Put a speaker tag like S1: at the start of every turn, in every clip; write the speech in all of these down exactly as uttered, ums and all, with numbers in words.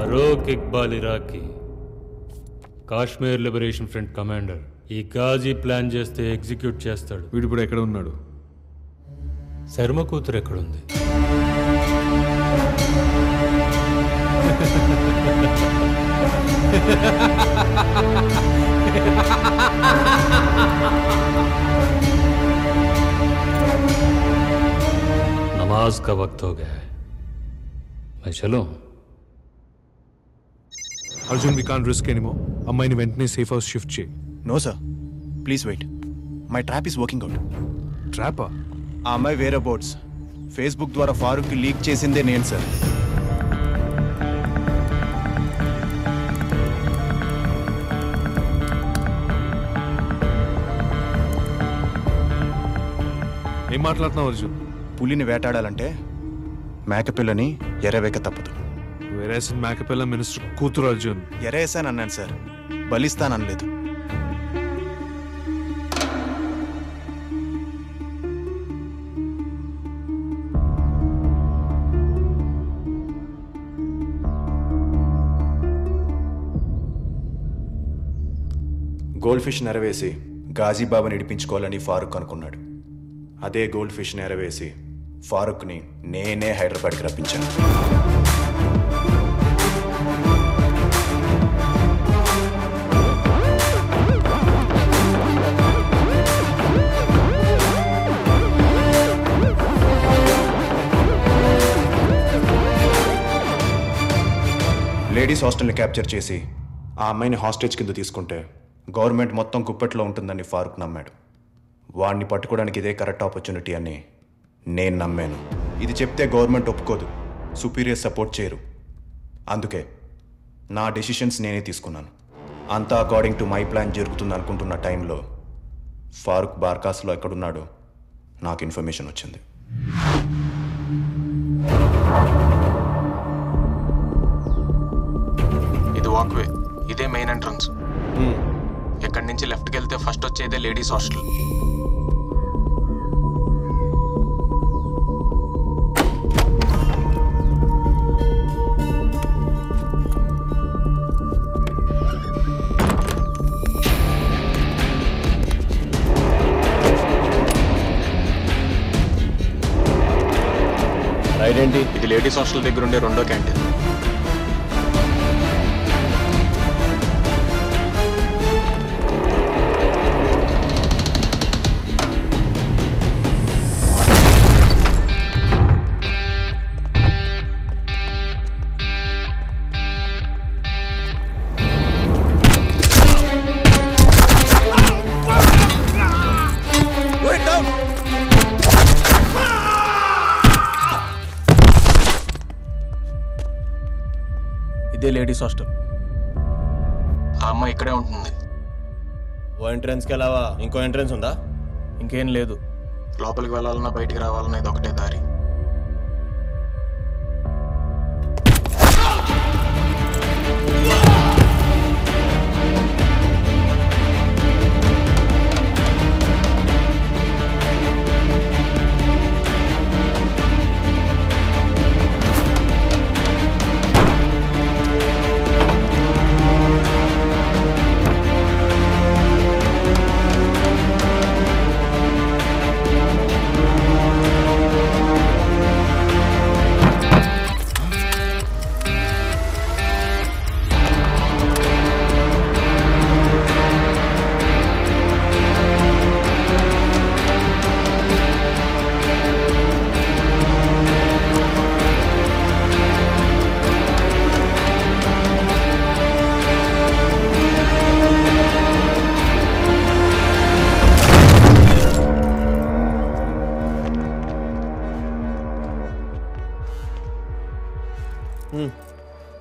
S1: Farooq Iqbal Iraqi Kashmir liberation front commander. ఈ Ghazi plan చేస్తే execute చేస్తాడు.
S2: వీడు ఇప్పుడు ఎక్కడ ఉన్నాడు?
S1: శర్మ కూతురు ఎక్కడుంది? नमाज का वक्त हो गया है, मैं चलूं?
S2: Arjun, we can't risk anymore. అమ్మాయిని వెంటనే సేఫ్ హౌస్ షిఫ్ట్ చేయి.
S3: No sir, please wait. My trap is working out.
S2: ట్రాపా?
S3: ఆ అమ్మాయి వేరే బోర్డ్స్ ఫేస్బుక్ ద్వారా ఫారూక్కి లీక్ చేసిందే నేను సార్.
S2: ఏం మాట్లాడుతున్నావు అర్జున్?
S3: పులిని వేటాడాలంటే మేకపిల్లని ఎరవేక తప్పదు.
S2: వేరేసిన మేకపిల్ల మినిస్టర్ కూతురు అర్జున్.
S3: ఎరేసాను అన్నాను సార్, బలిస్తాననలేదు. గోల్డ్ ఫిష్ నెరవేసి గాజీబాబాని ఇడిపించుకోవాలని ఫారూక్ అనుకున్నాడు. అదే గోల్డ్ ఫిష్ నెరవేసి ఫారూక్ని నేనే హైదరాబాద్కి రప్పించాను. లేడీస్ హాస్టల్ని క్యాప్చర్ చేసి ఆ అమ్మాయిని హాస్టేజ్ కింద తీసుకుంటే గవర్నమెంట్ మొత్తం కుప్పట్లో ఉంటుందని ఫారూక్ నమ్మాడు. వాడిని పట్టుకోవడానికి ఇదే కరెక్ట్ ఆపర్చునిటీ అని నేను నమ్మాను. ఇది చెప్తే గవర్నమెంట్ ఒప్పుకోదు, సుపీరియర్ సపోర్ట్ చేయరు. అందుకే నా డెసిషన్స్ నేనే తీసుకున్నాను. అంతా అకార్డింగ్ టు మై ప్లాన్ జరుగుతుంది అనుకుంటున్న టైంలో ఫారూక్ బార్కాస్లో ఎక్కడున్నాడో నాకు ఇన్ఫర్మేషన్ వచ్చింది.
S4: ఇది వాక్వే, ఇదే మెయిన్ ఎంట్రన్స్. ఎక్కడి నుంచి లెఫ్ట్కి వెళ్తే ఫస్ట్ వచ్చేదే లేడీస్ హాస్టల్.
S3: రైట్ ఏంటి?
S4: ఇది లేడీస్ హాస్టల్ దగ్గర ఉండే రెండో క్యాంటీన్.
S3: ఇదే లేడీస్ హాస్టల్.
S4: ఆ అమ్మాయి ఇక్కడే ఉంటుంది.
S5: ఓ ఎంట్రన్స్కి వెళ్ళావా? ఇంకో ఎంట్రన్స్ ఉందా?
S3: ఇంకేం లేదు.
S4: లోపలికి వెళ్ళాలన్నా బయటికి రావాలన్నా ఇది ఒకటే దారి.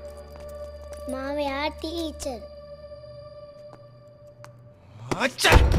S6: మావి ఆ టీచర్.